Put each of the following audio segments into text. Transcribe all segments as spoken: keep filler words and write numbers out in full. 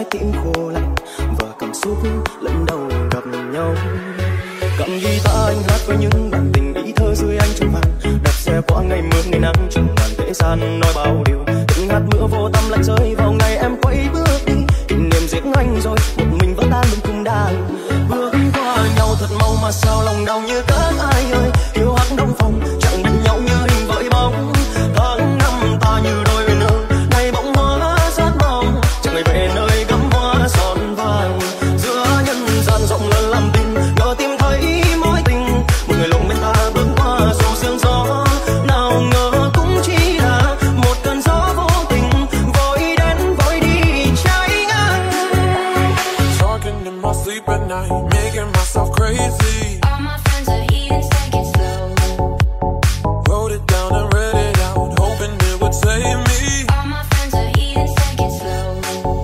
tiếng khô lạnh và cảm xúc lần đầu gặp nhau. Cầm guitar anh hát với những bản tình ý thơ dưới ánh trăng vàng, đạp xe qua ngày mưa ngày nắng trong đoàn thế gian nói bao điều. Từng hạt mưa vô tâm lạnh rơi vào ngày em quay bước đi, kỷ niệm riêng anh rồi một mình vẫn tan bên cung đàn. Bước qua nhau thật mau mà sao lòng đau như cát ai ơi, yêu hắt đông phòng chẳng bên nhau như hình với bóng. Tháng năm ta như đôi bên ơi, này bóng hoa rất mong chẳng ngày về nơi gấm hoa son vàng. Giữa nhân gian rộng lớn làm tin ngỡ tìm thấy mối tình, một người lộn bên ta bước qua dù sương gió. Nào ngờ cũng chỉ là một cơn gió vô tình vội đến vội đi trái ngang. Talking in my sleep at night, making myself crazy. All my friends are eating, take it slow. Wrote it down and read it out, hoping it would save me. All my friends are eating, take it slow.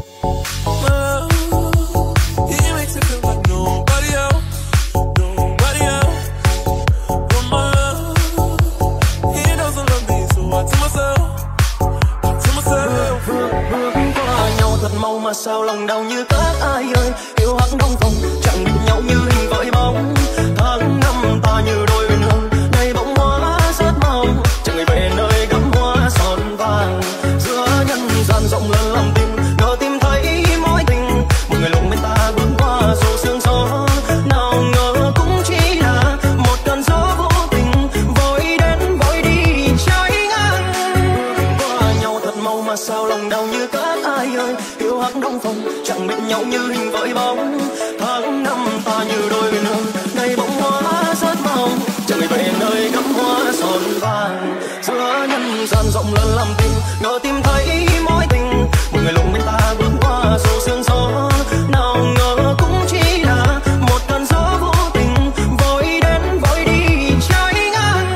Oh, he makes it feel like nobody else, nobody else. But my love, he doesn't love me, so I tell myself, I tell myself. Bước bước qua nhau thật mau mà sao lòng đau như cát ai ơi, yêu hắt đông phòng chẳng biết nhau như hình với bóng. Tháng năm ta như đôi bên hương, này bóng hoa rất mong chẳng ngày về nơi gấm hoa son vàng. Giữa nhân gian rộng lớn làm tin ngỡ tìm thấy mối tình, một người lộn bên ta bước qua dù sương gió. Nào ngờ cũng chỉ là một cơn gió vô tình vội đến vội đi trái ngang. Bước qua nhau thật mau mà sao lòng đau như cát ai ơi, yêu hắt đông phòng chẳng biết nhau như hình với bóng. Tháng năm ta như đôi bên hương, này bóng hoa rất mong chẳng ngày về nơi gấm hoa son vàng. Giữa nhân gian rộng lớn làm tin ngỡ tìm thấy mối tình, một người lộn bên ta bước qua dù sương gió. Nào ngờ cũng chỉ là một cơn gió vô tình vội đến vội đi trái ngang.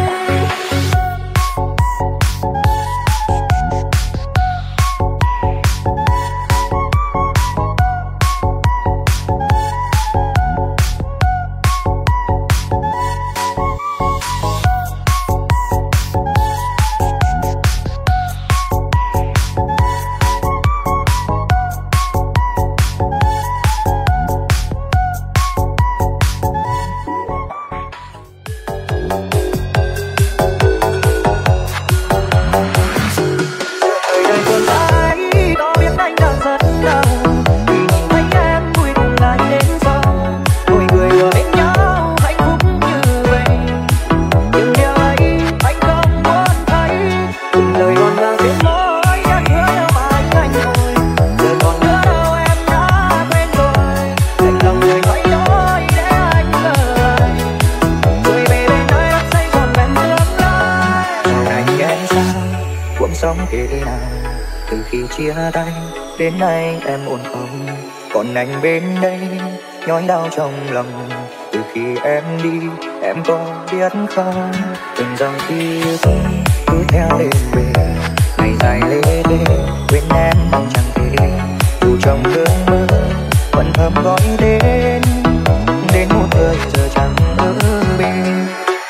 Chia tay đến nay em ổn không, còn anh bên đây nhói đau trong lòng. Từ khi em đi em có biết không, từng dòng ký ức cứ theo đêm về, ngày dài lê đê quên em mong chẳng thể. Dù trong cơn mơ vẫn thầm gọi đến, đến một thời giờ chẳng ở bên.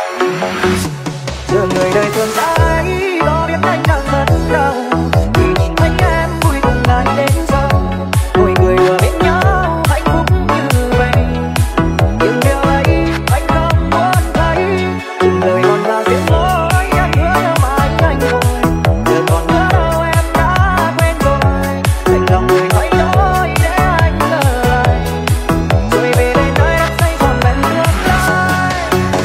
Giờ người đời thương ai có biết anh đang rất đau, đến sau mỗi người ở bên nhau hạnh phúc như vậy. Nhưng điều ấy anh không muốn thấy, từng lời còn là tiếng nói em hứa nhau mà anh anh rồi. Giờ còn nhớ đâu em đã quên rồi, thành lòng người thay đổi để anh lời. Rồi về đến nơi đã say còn bên tương lai.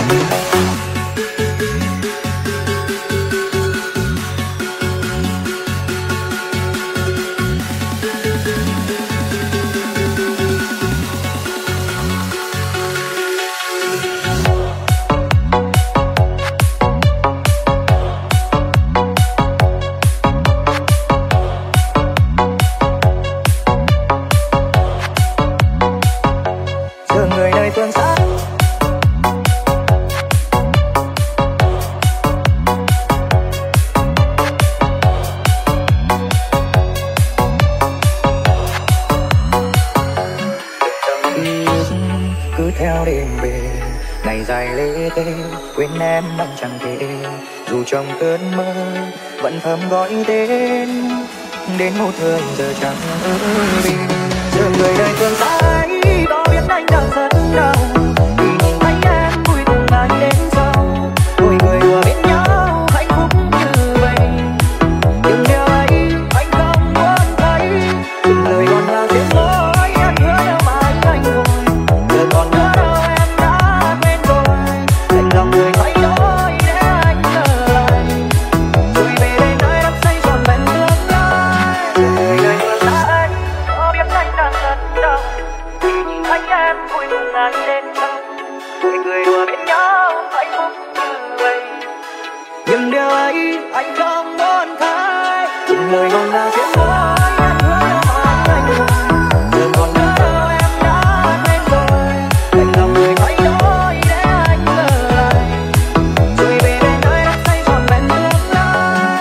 Quên em anh chẳng thể, dù trong cơn mơ vẫn thầm gọi tên, đến một thời giờ chẳng ở bên. Giờ người đời thương xa ấy có biết anh đang rất đau, vì nhìn thấy em vui cùng anh đến sau. Đôi người đùa bên nhau hạnh phúc như vậy, nhưng điều ấy anh không muốn thấy. Từng lời còn là tiếng nói anh hứa đâu mà anh anh rồi, giờ còn nữa đâu em đã quên rồi. Đành lòng người thay đổi để anh trở lại, rồi về đây nơi đắm say trọn vẹn tương lai. Người đời thương xa ấy có biết anh đang rất đau, vì nhìn thấy em vui cùng anh đến sau. Đôi người đùa bên nhau hạnh phúc như vậy, nhưng điều ấy anh không muốn thấy. Từng lời còn là tiếng nói anh hứa đâu mà anh rồi, giờ còn nữa đâu em đã quên rồi. Đành lòng người thay đổi để anh trở lại, rồi về bên nơi đắm say trọn vẹn tương lai.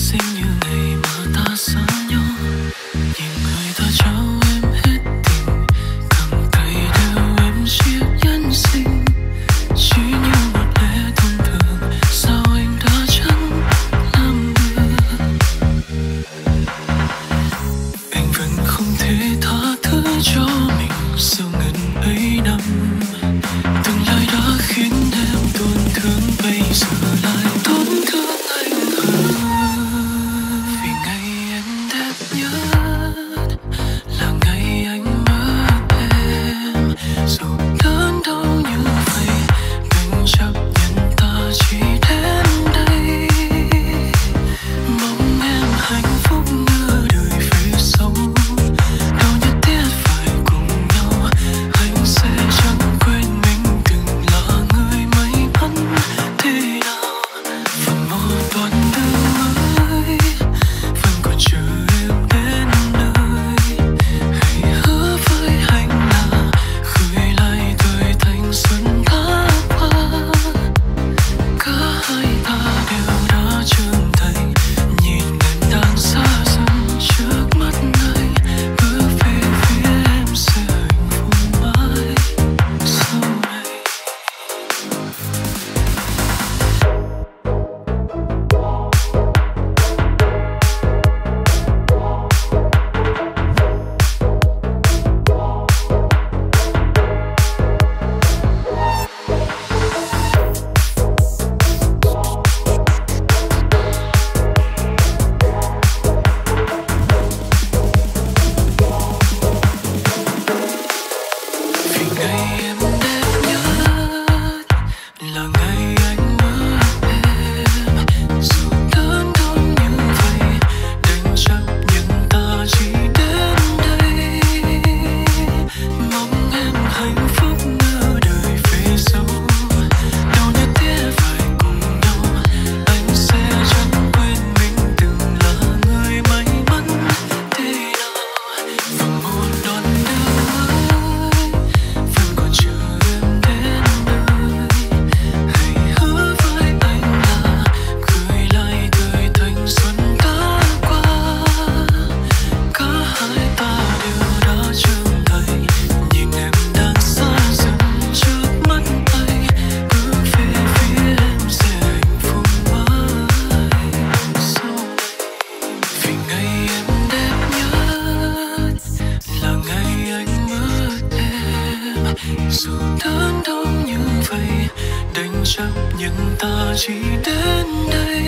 chỉ đến đây,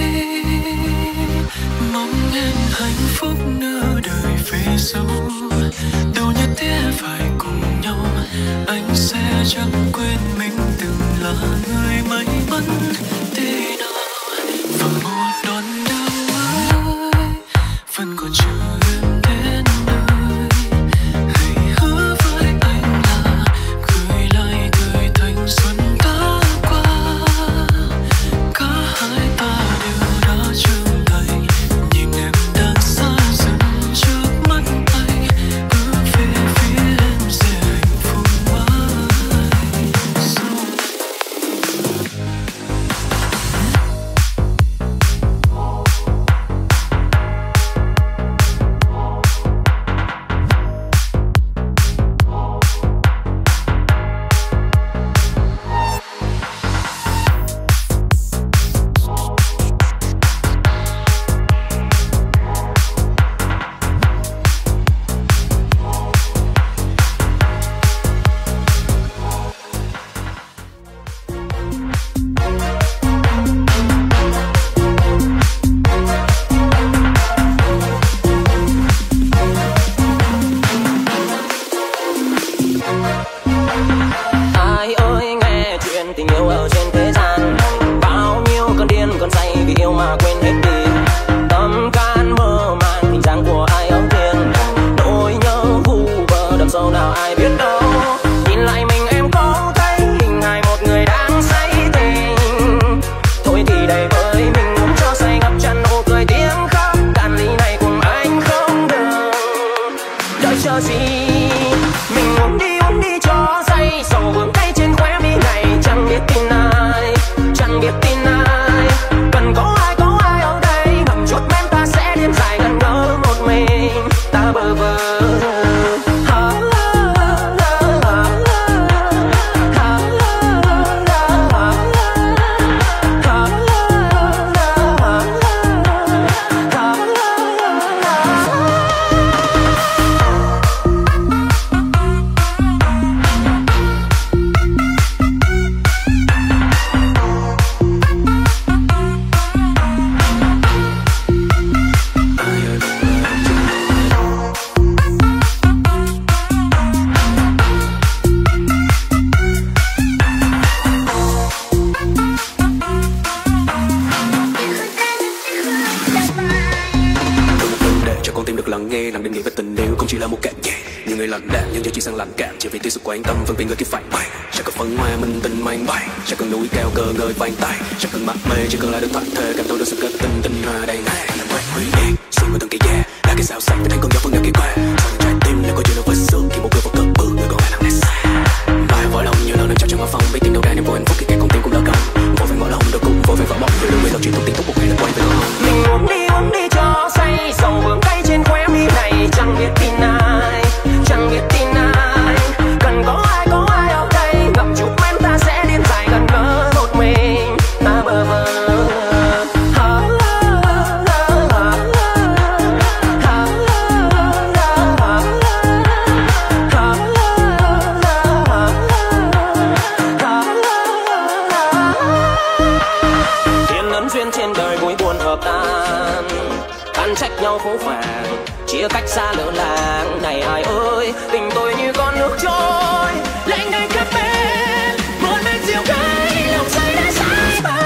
mong em hạnh phúc nửa đời về sau. Đâu nhất thiết phải cùng nhau, anh sẽ chẳng quên mình từng là người may mắn thế nào. Và một đoạn đường mới vẫn còn chờ em đến nơi. Hãy hứa với anh là gửi lại thời thanh xuân đã qua. Cả hai ta đều đã trưởng thành, nhìn em đang xa dần trước mắt anh. Bước về phía em sẽ hạnh phúc mãi sau ai ơi nghe chuyện tình yêu ở trên thế gian, bao nhiêu cơn điên cơn say vì yêu mà quên hết đi. Tâm can mơ màng hình dáng của ai âu tiên, nỗi nhớ vu vơ đậm sâu nào ai biết đâu. Nhìn lại mình em có thấy hình hài một người đang say tình. Thôi thì đầy với mình muốn cho say ngập tràn nụ cười tiếng khóc. Cạn ly này cùng anh không được, đợi chờ gì mình uống đi uống đi cho say. Sầu vương tay trên khóe mi này chẳng biết tin ai, chẳng biết tin ai. Cần có ai có ai ở đây con tim được lắng nghe. Nặng định nghĩa về tình yêu không chỉ là một cảm giác, nhiều người lạnh đạm nhưng giờ chỉ sang lạnh cảm, chỉ vì thiếu sự quan tâm phân biệt người kia phải bay. Sẽ cần phấn hoa minh tình mang bay, sẽ cần núi cao cờ ngời vang tay, sẽ cần mắc mê chỉ cần là được thoát thề, cảm tôi được sự kết tình tình hoa đầy ngày. Làm quên hủy diệt xuân của từng cây da, là cái sao xanh với thành con gió phân ngã kia qua. Sau trái tim là câu chuyện đâu với xương, khi một người vẫn cất bước người còn lại nặng nề xa. Bài vỡ lòng như lần được trao trong hoa phong, biết tìm đâu ra niềm vui hạnh phúc khi cả con tim cũng lỡ công. Vô vàng mở lòng đôi cùng vô vàng vỡ bóng, rồi lưu về lâu chuyện thông tin tốt một ngày là quay về nó. Mình uống đi uống đi cho say, dòng vương cay trên khóe mi này chẳng biết tin ai, chẳng biết tin ai. Cần có ai có ai ở đây ngậm chụp em ta sẽ điên dài gần ngỡ một mình ta bơ vơ. Trên đời vui buồn hợp tan, ăn trách nhau phố phàng, chia cách xa lỡ làng. Này ai ơi, tình tôi như con nước trôi lạnh ngay khắp bên, một bên diều gái lòng say đã say bờ.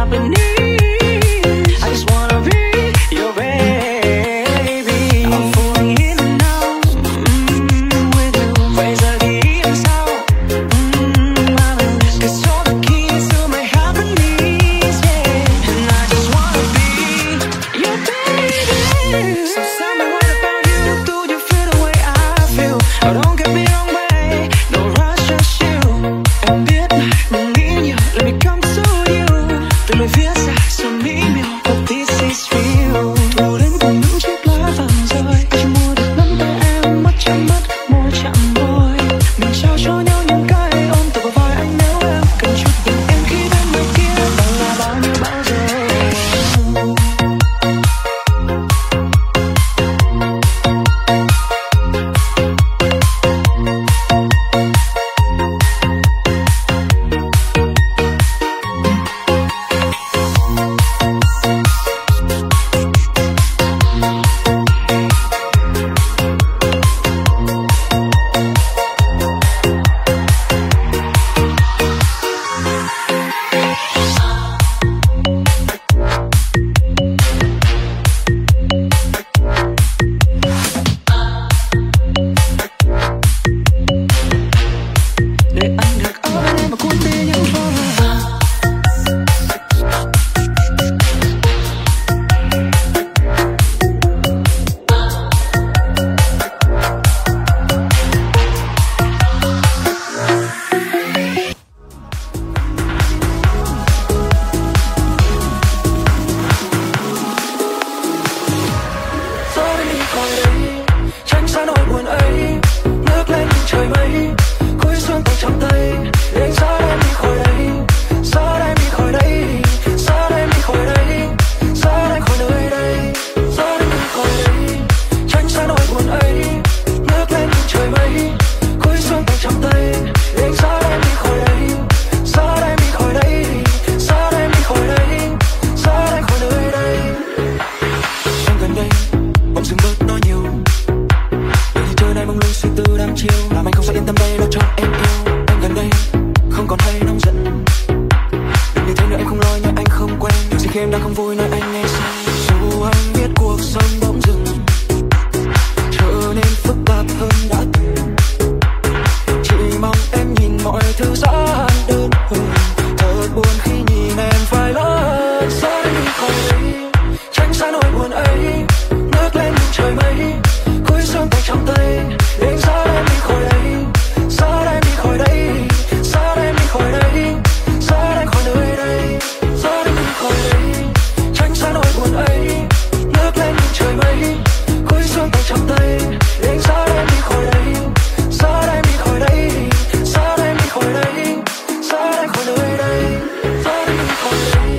I'm trong tay. Anh xa em đi khỏi đây, xa em đi khỏi đây, xa em đi khỏi đây, xa em khỏi nơi đây, xa em đi khỏi đây. Tránh xa nỗi buồn ấy, ngước lên nhìn trời mây, cúi xuống tay trong tay. Anh xa em đi khỏi đây, xa em đi khỏi đây, xa em đi khỏi đây, xa em khỏi nơi đây, xa em đi khỏi đây.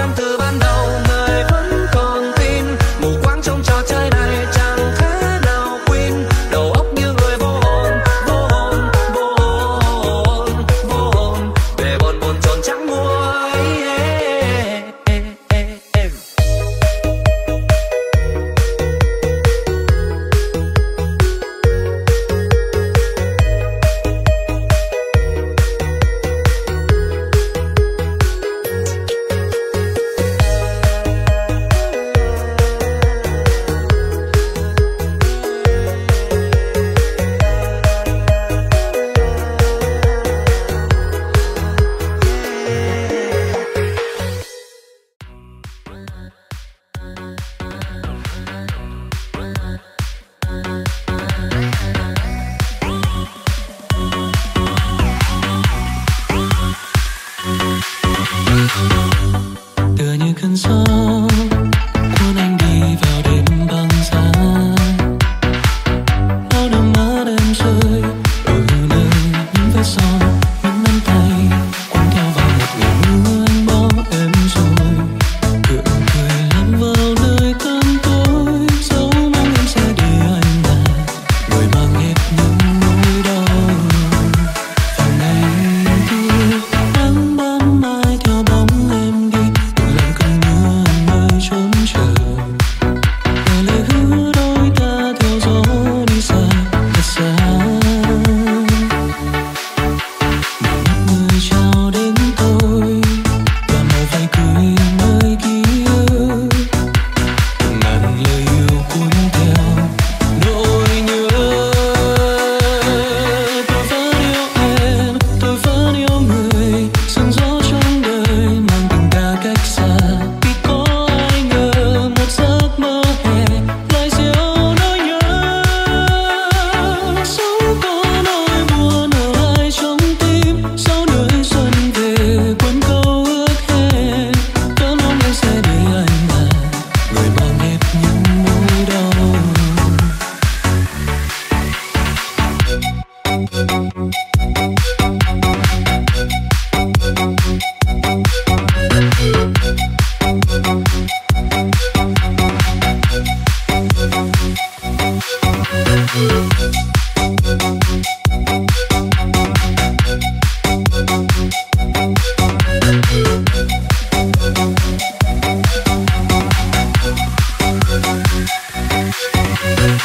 Từ ban đầu người vẫn còn tin mù quáng trong trò chơi này chẳng thể nào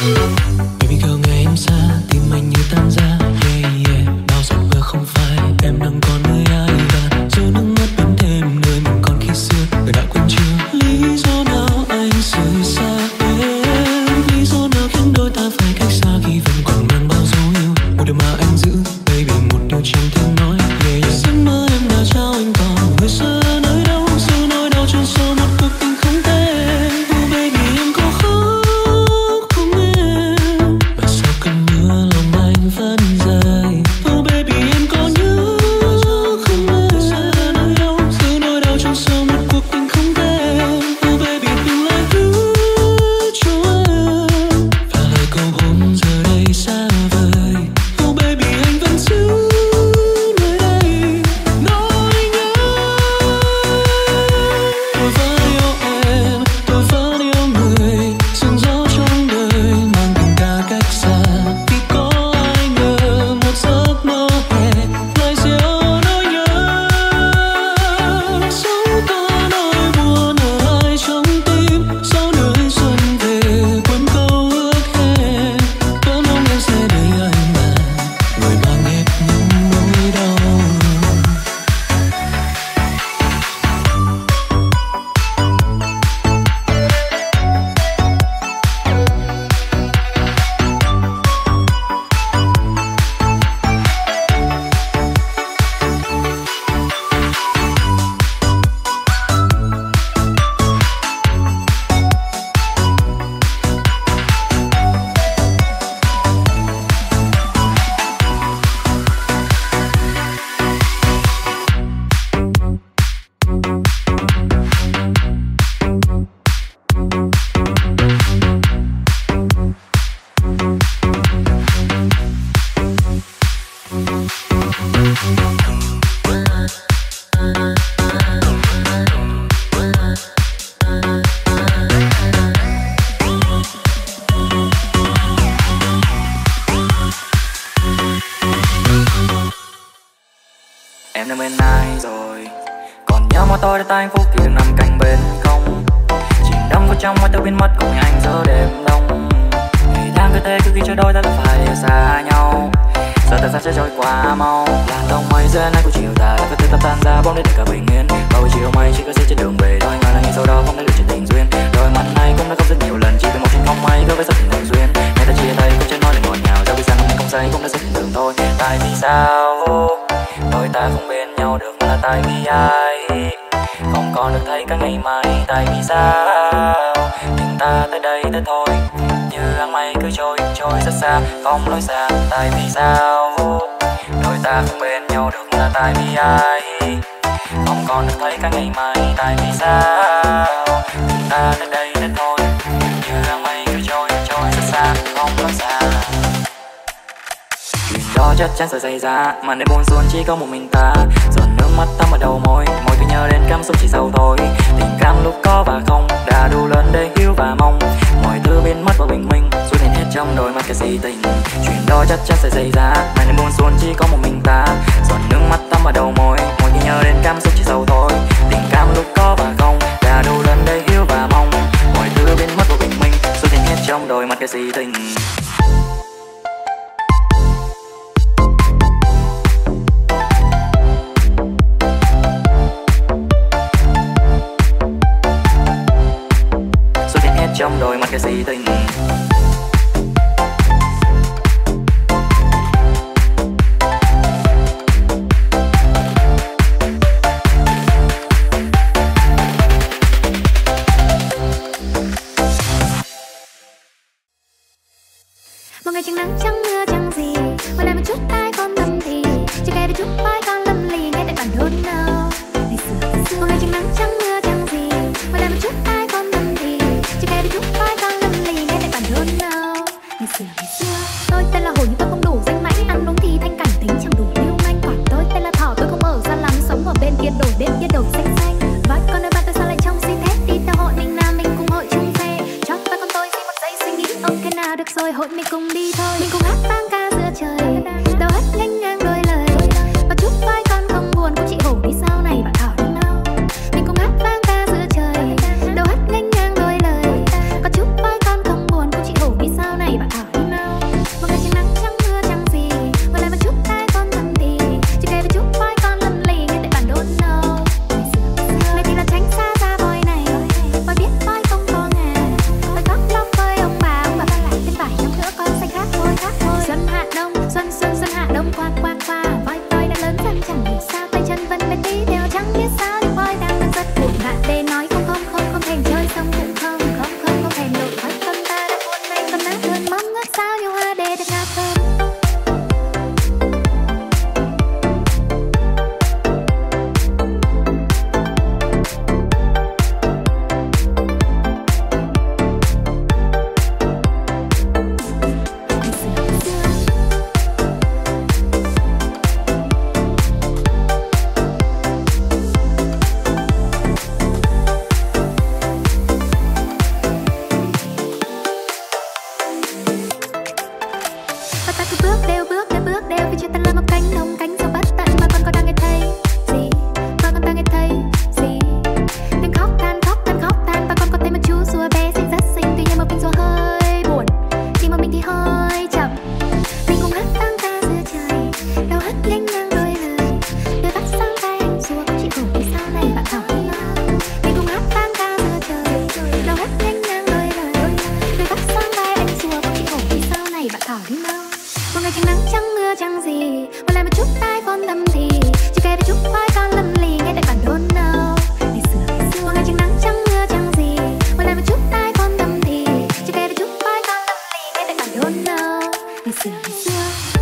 Baby girl ngày em xa tim anh như tan ra, yeah yeah. Bao giọt mưa không phai em đang còn nơi ai, và dù nước mắt vẫn thêm nơi mình còn khi xưa. Người đã quên chưa lý do nào anh rời xa em, lý do nào khiến đôi ta phải cách xa khi vẫn còn mang bao dấu yêu. Một điều mà anh giữ baby, một điều chẳng thể nói, yeah yeah. Giấc mơ em đã trao anh còn người xưa nơi đâu, giữ nỗi đau trong sâu một cuộc tình không tên. Oh baby em có khóc không em, mà sao cơn mưa lòng anh vẫn rơi. Oh baby em có nhớ không em, nơi đâu giữ nỗi đau trong sâu một cuộc tình không tên. Oh baby đừng lại thứ cho em, và lời cầu hôn giờ đây xa vời. Oh baby anh vẫn giữ nơi đây nỗi nhớ. Tôi vẫn yêu em, tôi vẫn yêu người, sương gió trong đời mang tình ta cách xa. Vì có ai ngờ một giấc mơ hè lại gieo nỗi nhớ. Sống có nỗi buồn ở ai trong tim, sau nơi xuân về quên câu ước hẹn. Vẫn mong em sẽ để anh là người mang hết những nỗi đau. Em đã bên ai rồi, còn nhớ môi tôi đã tay anh phút kia nằm cạnh bên không. Chìm đắm vào trong môi tôi biến mất cùng anh giữa đêm đông. Ngày tháng cứ thế cứ khi cho đôi ta đã phải xa nhau, giờ thời gian sẽ trôi qua mau. Làn tông mây giữa nay của chiều tà đã phải tự tập tan ra bóng để để cả bình yên. Bao chiều mây chỉ có sẽ trên đường về thôi, ngờ là ngày sau đó không thấy được chuyện tình duyên. Đôi mắt này cũng đã khóc rất nhiều lần, chỉ vì một chuyện không may cứ với rất tình thường duyên. Ngày ta chia tay cũng chưa nói để ngọt ngào, dẫu vì sao hôm nay không say cũng đã rất bình thường thôi. Tại vì sao đôi ta không bên nhau được, là tại vì ai không còn được thấy cả ngày mai. Tại vì sao tình ta tới đây tới thôi, như áng mây cứ trôi trôi rất xa không lối xa. Tại vì sao đôi ta không bên nhau được, là tại vì ai không còn được thấy cả ngày mai. Tại vì sao tình ta tới đây tới thôi, như áng mây cứ trôi trôi rất xa không lối xa. Chuyện đó chắc chắn sẽ xảy ra, mà nơi buồn xuân chỉ có một mình ta. Giọt nước mắt thấm vào đầu môi, môi cứ nhớ đến cảm xúc chỉ sau thôi. Tình cảm lúc có và không đã đủ lớn để hiểu và mong mọi thứ biến mất và bình minh suốt đến hết trong đôi mắt kẻ si tình. Chuyện đó chắc chắn sẽ xảy ra, mà nơi buồn xuân chỉ có một mình ta. Giọt nước mắt thấm vào đầu môi, môi cứ nhớ đến cảm xúc chỉ sau thôi. Tình cảm lúc có và không đã đủ lớn để hiểu và mong mọi thứ biến mất và bình minh suốt đến hết trong đôi mắt kẻ si tình. Trong đôi mắt kẻ si tình. Một ngày chẳng nắng chẳng mưa chẳng gì, một lại một chút ai con tâm thì chỉ kể được chút ai con lâm lì ngay tại bản hôn nào. Một ngày chẳng nắng chẳng mưa chẳng gì, một lại một chút ai con tâm thì chỉ kể được chút ai con lâm lì ngay tại bản hôn nào. Ngày xưa ngày xưa tôi tên là Hồ nhưng tôi không đủ danh mãnh, ăn uống thì thanh cảnh tính chẳng đủ lưu manh. Còn tôi tên là Thỏ, tôi không ở xa lắm, sống ở bên kia đồi bên kia đồi xanh xanh. Và con ơi bạn tôi sao lại trông xinh thế, đi theo hội mình nam mình cùng hội chung xe. Cho ba con tôi xin một giây suy nghĩ, ok nào được rồi hội mình cùng đi thôi. Mình cùng hát vang ca giữa trời, đâu hết nhanh ngang đôi lời. Và chút vai con không buồn cũng chị Hổ đi sau này bạn Thỏ đi nào. Mình cùng hát vang ca giữa trời, đâu hết nhanh ngang đôi lời. Và chút vai con không buồn cũng chị Hổ đi sau này một cánh đồng cánh rừng bất tận mà con có đang nghe thấy gì, mà con đang nghe thấy gì. Đừng khóc than khóc than khóc than và con có thấy một chú rùa bé xinh rất xinh, tuy nhiên một mình rùa hơi buồn khi mà mình thì hơi chậm. Mình cùng hát vang ca giữa trời, đâu hát nhanh ngang đôi lời, đôi bắt sang tay anh rùa cũng chỉ khổ vì sau này bạn thảo đi nào. Mình cùng hát vang ca giữa trời, đâu hát nhanh ngang đôi lời, đôi bắt sang tay anh rùa cũng chỉ khổ vì sau này bạn thảo đi nào. Một ngày chẳng nắng chẳng mưa chẳng gì, một lại một chút tai con tâm thì chỉ kể về chút khoai con lầm lì ngay tại bản đôn nào. Ngày xưa ngày xưa một ngày chẳng nắng chẳng mưa chẳng gì, một lại một chút tai con tâm thì chỉ kể về chút khoai con lầm lì ngay tại bản đôn nào. Ngày xưa ngày xưa.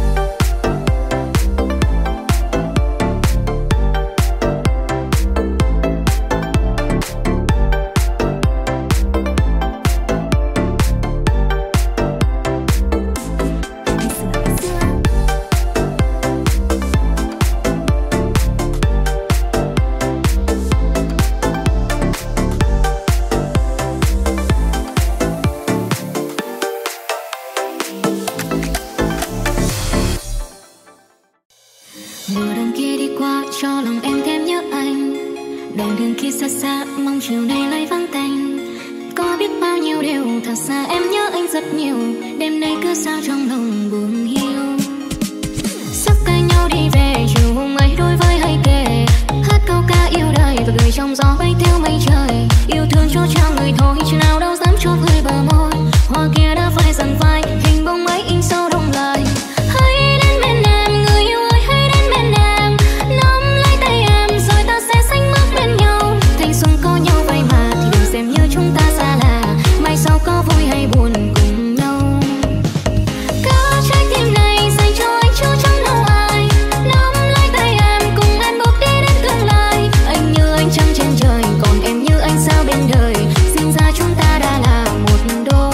Mưa đằng kia đi qua cho lòng em thêm nhớ anh, đoạn đường kia xa xa mong chiều nay lại vắng tanh. Có biết bao nhiêu điều thật xa em nhớ anh rất nhiều, đêm nay cứ sao trong lòng buồn hiu. Sắp tay nhau đi về chiều hôm ấy đôi vai hay kề, hát câu ca yêu đời và gửi trong gió bay theo mây trời. Yêu thương cho trao người thôi chứ nào đâu dám cho hơi bờ môi, hoa kia đã phai dần phai hình bóng mấy in sâu đông lời. Hãy đến bên em người yêu ơi, hãy đến bên em, nắm lấy tay em rồi ta sẽ sánh bước bên nhau. Thanh xuân có nhau vậy mà thì đừng xem như chúng ta xa lạ, mai sau có vui hay buồn cùng nhau. Cả trái tim này dành cho anh chứ chẳng đâu ai, nắm lấy tay em cùng em bước đi đến tương lai. Anh như anh trăng trên trời, còn em như anh sao bên đời, sinh ra chúng ta đã là một đôi.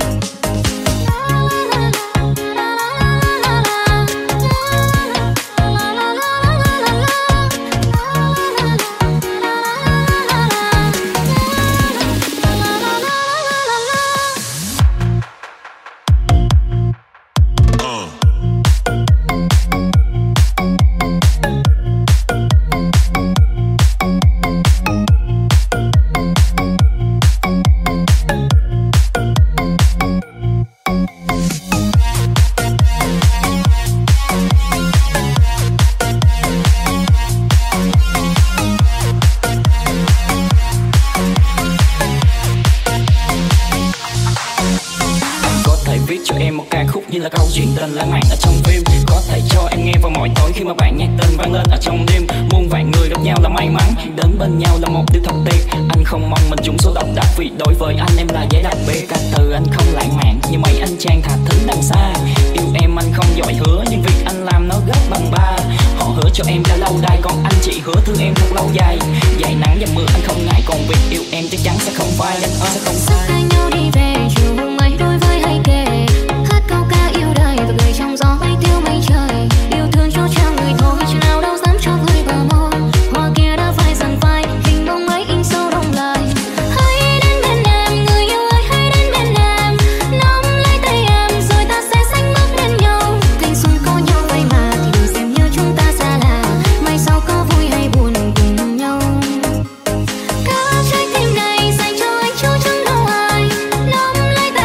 Như là câu chuyện tình lãng mạn ở trong phim, có thể cho em nghe vào mỗi tối khi mà bạn nhạc tình vang lên ở trong đêm. Muôn vạn người gặp nhau là may mắn, đến bên nhau là một điều thật tuyệt. Anh không mong mình trúng số độc đắc, vì đối với anh em là giấy đặc biệt. Cả từ anh không lãng mạn như mấy anh chàng thà thứ đằng xa. Yêu em anh không giỏi hứa, nhưng việc anh làm nó gấp bằng ba. Họ hứa cho em đã lâu đài, còn anh chỉ hứa thương em thật lâu dài. Dày nắng và mưa anh không ngại, còn việc yêu em chắc chắn sẽ không phai. Anh ơi sẽ không phai. Tay nhau đi về chiều hôm ấy đôi vai hay kề, hát câu ca yêu đời và gửi trong gió bay theo mây trời. Yêu thương cho trao người thôi chứ nào đâu dám cho hơi bờ môi, hoa kia đã phai dần phai hình bóng ấy in sâu đông lời. Hãy đến bên em người yêu ơi, hãy đến bên em, nắm lấy tay em rồi ta sẽ sánh bước bên nhau. Thanh xuân có nhau vậy mà thì đừng xem như chúng ta xa lạ, mai sau có vui hay buồn cùng nhau. Cả trái tim này dành cho anh chứ chẳng đâu ai, nắm lấy tay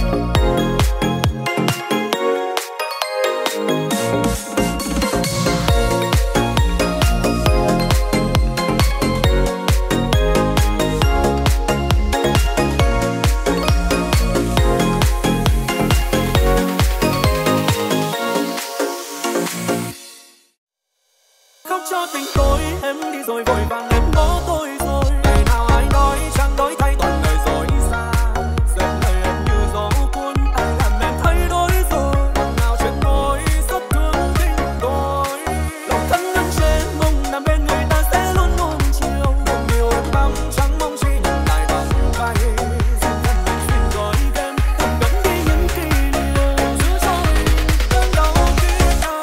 đi rồi vội vàng em bỏ tôi rồi. Ngày nào ai nói chẳng đổi thay toàn lời dối xa. Xem lời em như gió cuốn, ai làm em thay đổi rồi. Còn nào chuyện môi xót thương tình tôi. Lòng thân nâng trên mong nằm bên người ta sẽ luôn nuông chiều. Một điều em mong chẳng mong chỉ nhận lại bằng vai. Xin thân mình xin gói ghém, thầm gắn đi những kỷ niệm. Giữ cho mình cơn đau biết ai.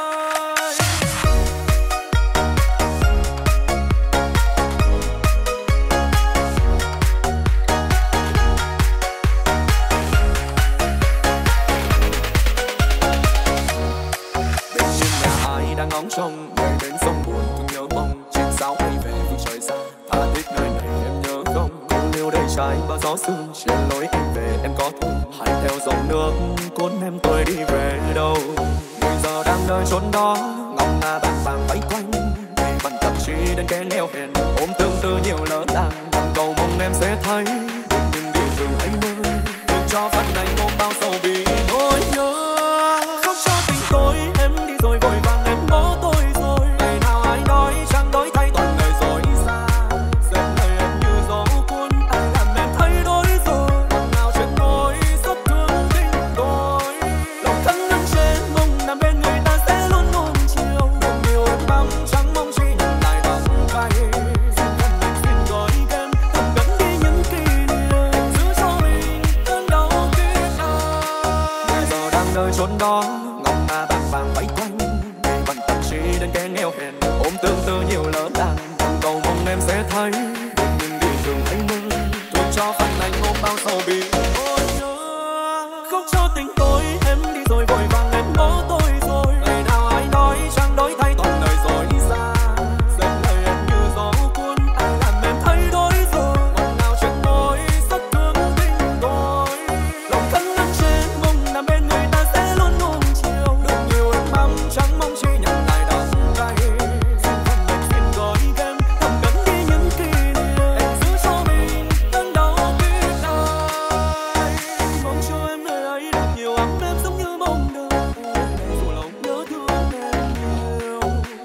Bên trên nhà ai đang ngóng trông, người đến sông buồn thương nhớ mong. Chim sáo bay về phương trời xa, tha thiết nơi này em nhớ không? Cô liêu đầy trái bao gió sương, trên lối em về em có thương. Hãy theo dòng nước cuốn em tôi đi về đâu. Người giờ đang nơi chốn đó, ngọc ngà bàng bàng vây quanh. Vì vẫn thậm chí đến cái neo hẹn, ôm tương tư nhiều lỡ làng. Đang cầu mong em sẽ thấy được những điều thường anh mơ. Đừng cho phận này ôm bao sầu vì nỗi nhớ. Không cho tình tôi em đi rồi vội vàng em bỏ tôi rồi. Ngày nào ai nói chẳng đổi thay toàn lời dối xa. Xem lời em như gió cuốn, ai làm em thay đổi rồi. Còn nào chuyện môi xót thương tình tôi. Lòng thân nâng trên mong nằm bên người ta sẽ luôn nuông chiều. Một điều em mong chẳng mong chỉ nhận lại bằng vai. Xin thân mình xin gói ghém, thầm gắn đi những kỷ niệm. Giữ cho mình cơn đau biết ai. Người giờ đang nơi chốn đó, ngọc ngà bàng bàng vây quanh. Vì vẫn thậm chí đến cái neo hẹn, ôm tương tư nhiều lỡ làng. Đang cầu mong em sẽ thấy được những điều thường anh mơ. Thương cho phận anh ôm bao sầu bi nỗi nhớ. Không cho tình tôi em đi rồi vội vàng em bỏ tôi rồi. Ngày nào ai nói chẳng đổi thay toàn lời dối xa. Xem lời em như gió cuốn, ai làm em thay đổi rồi. Còn nào chuyện môi xót thương tình tôi. Lòng thân nâng trên mong nằm bên người ta sẽ luôn nuông chiều. Được nhiều em mong chẳng mong chỉ nhận lại đắng cay. Xin thân mình xin gói ghém, thầm gắn đi những kỷ niệm. Em giữ cho mình cơn đau biết ai. Mong cho em nơi ấy được nhiều ấm êm giống như mong đợi. Dù lòng nhớ thương em nhiều.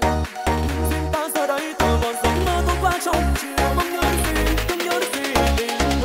Riêng ta giờ đây từ một giấc mơ tốt qua trong chiều. Mong nhớ đến gì, thương nhớ đến gì tình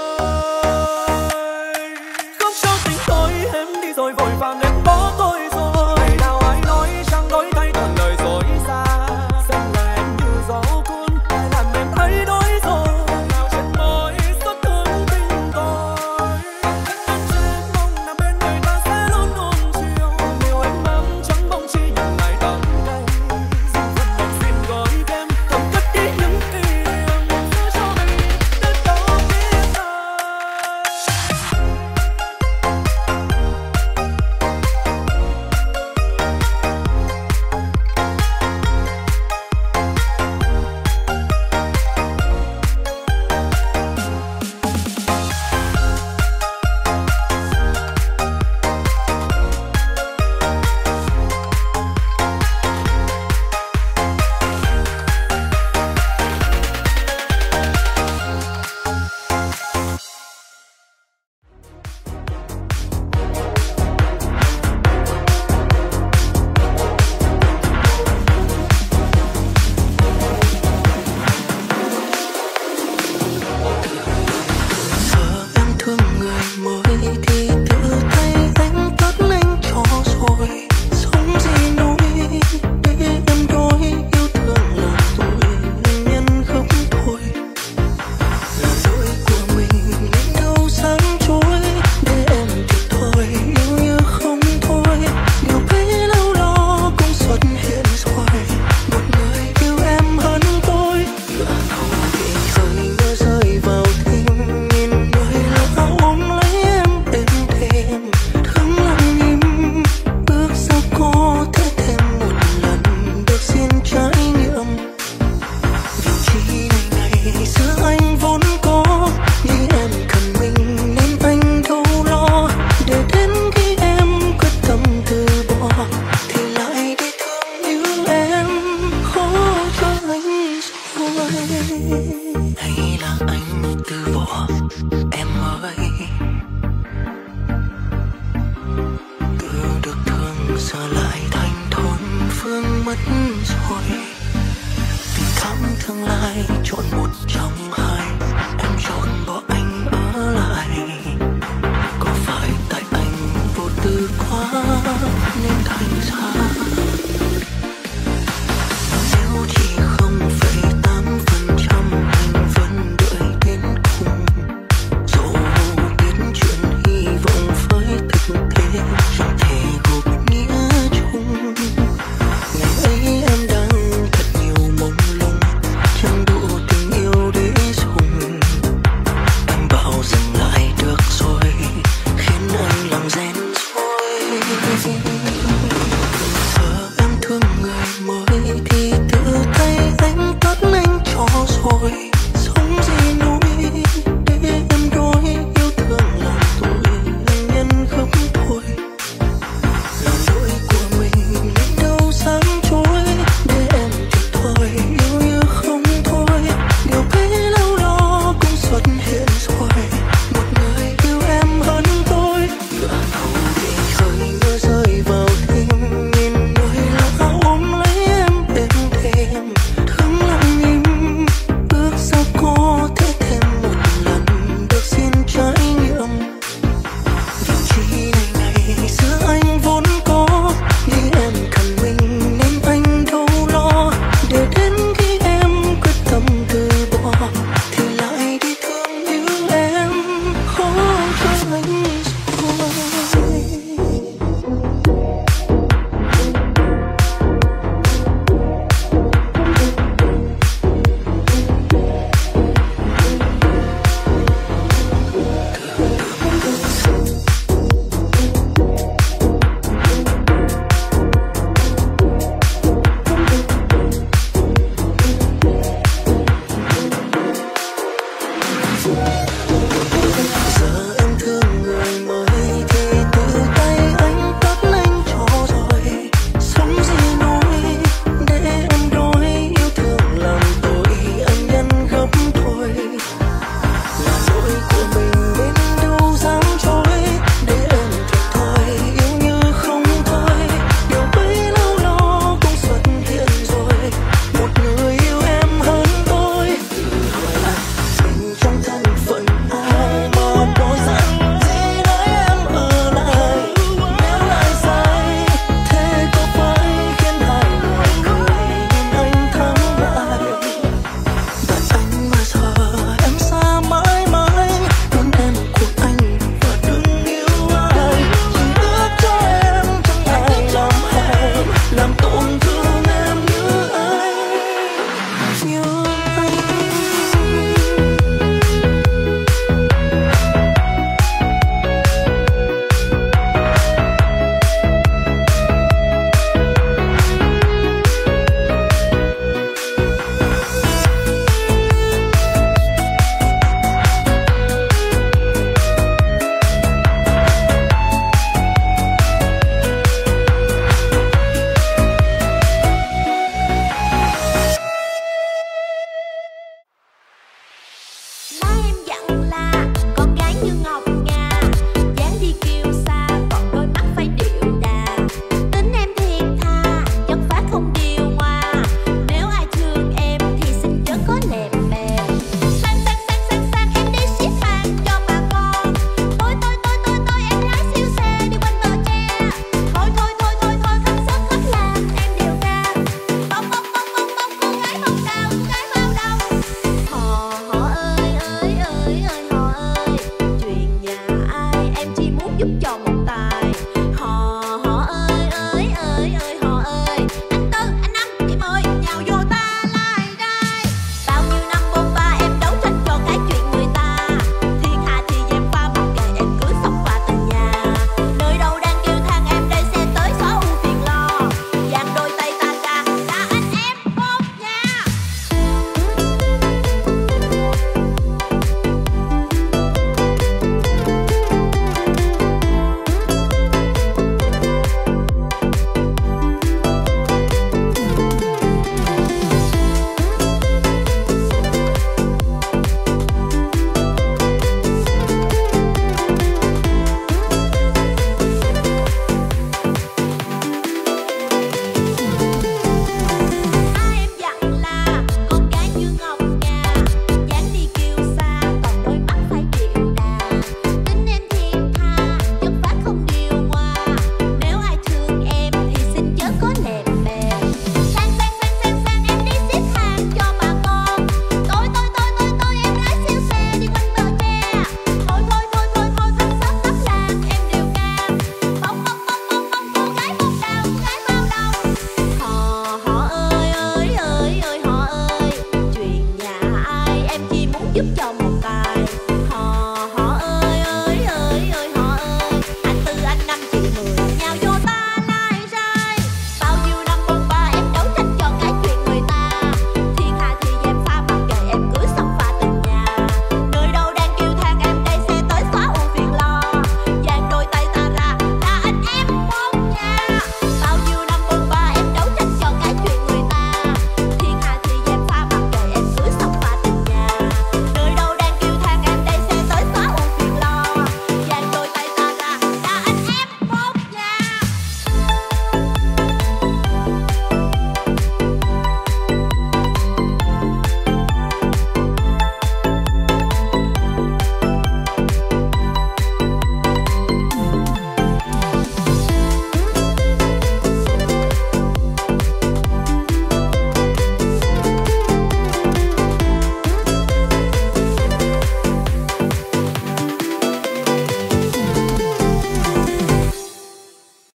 ơi. Không cho tình tôi em đi rồi vội vàng em bỏ tôi rồi. Ngày nào ai nói chẳng đổi thay toàn lời dối xa. Xem lời em như gió cuốn, ai làm em thay đổi rồi. Còn nào trên môi xót thương tình tôi. Bằng thân nâng trên mong nằm bên người ta sẽ luôn nuông chiều. Còn điều em mong chẳng mong chỉ nhận lại đắng cay. Xin thân mình xin gói ghém, thầm cất đi những kỷ niệm. Giữ cho mình cơn đau biết ai. Giờ em thương người mới thì tự tay anh cất anh cho rồi. Sống gì nỗi để em đôi yêu thương là tôi nhân không thôi. Là lỗi của mình nên đâu sáng chối để em thiệt thòi yêu như không thôi. Điều bấy lâu lo cũng xuất hiện rồi. Một người yêu em hơn tôi. Ngỡ đâu bị rơi ngỡ rơi vào tim. Nhìn người lạ ôm lấy em êm thềm. Thương lòng im ước sao có thể thêm một lần được xin trải nghiệm. Vị trí này này giữa anh vốn có. Nhưng em cần mình nên anh đâu lo. Để đến khi em quyết tâm từ bỏ thì lại đi thương như em khó cho anh rồi. Hay là anh từ bỏ em ơi. Từ được thương giờ lại thành thốn phương mất rồi. Tình cảm tương lai chọn một trong hai.